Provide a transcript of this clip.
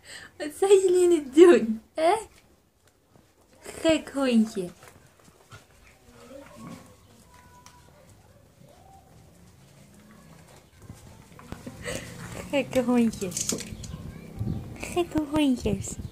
Wat zijn jullie aan het doen, hè? Gek hondje. Gekke hondjes. Gekke hondjes.